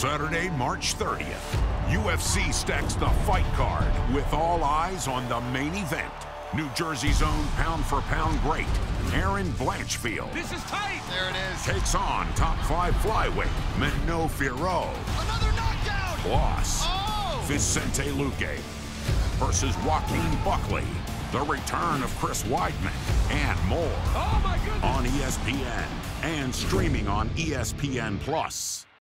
Saturday, March 30th, UFC stacks the fight card with all eyes on the main event. New Jersey's own pound-for-pound great, Erin Blanchfield. This is tight! There it is. Takes on top 5 flyweight, Manon Fiorot. Another knockdown! Plus, Vicente Luque versus Joaquin Buckley. The return of Chris Weidman and more. Oh my goodness! On ESPN and streaming on ESPN+.